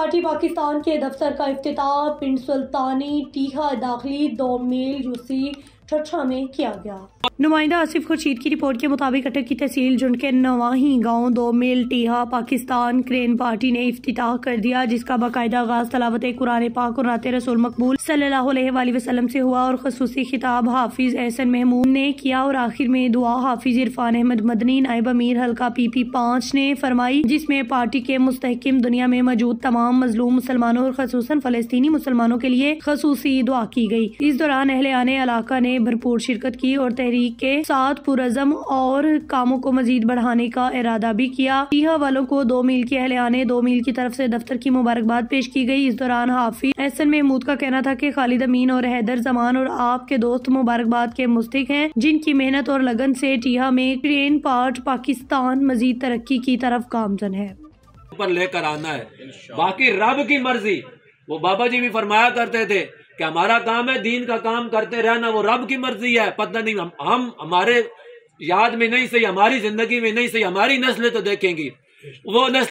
Party Pakistan کے دفتر کا افتتاح پنڈ سلطانی ٹیہا داخلی 2 میل یوسی ٹھٹھرا میں کیا گیا۔ نمائندہ آصف خورشید کی رپورٹ کے مطابق اٹک کی تحصیل جنڈ کے نواحی گاؤں 2 میل ٹیہا پاکستان کرین پارٹی نے افتتاح کر دیا، جس کا باقاعدہ آغاز تلاوت قرآن پاک اور نعت رسول مقبول صلی اللہ علیہ وآلہ وسلم سے ہوا اور خصوصی خطاب حافظ احسن محمود نے کیا اور آخر میں دعا حافظ عرفان احمد مدنی نائب امیر حلقہ PP5 نے فرمائی، جس میں پارٹی کے مستحکم دنیا میں موجود تمام مظلوم مسلمانوں اور خصوصاً فلسطینی مسلمانوں کے لیے خصوصی دعا کی گئی۔ اس دوران اہلِ علاقہ نے بھرپور شرکت کی اور تحریک کے ساتھ پرعزم اور کاموں کو مزید بڑھانے کا ارادہ بھی کیا۔ ٹیہا والوں کو 2 میل کے اہلِ 2 میل کی طرف سے دفتر کی مبارکباد پیش کی گئی۔ اس دوران حافظ احسن محمود کا کہنا تھا کہ خالد امین اور حیدر زمان اور آپ کے دوست مبارکباد کے مستحق ہیں، جن کی محنت اور لگن سے ٹیہا میں کرین پارٹ پاکستان مزید ترقی کی طرف گامزن ہے۔ پر لے کر آنا ہے، باقی رب کی مرضی۔ وہ بابا جی بھی فرمایا کرتے تھے کہ ہمارا کام ہے دین کا کام کرتے رہنا، وہ رب کی مرضی ہے۔ پتہ نہیں ہم ہمارے یاد میں نہیں صحیح، ہماری زندگی میں نہیں صحیح، ہماری نسلیں تو دیکھیں گی، وہ نسل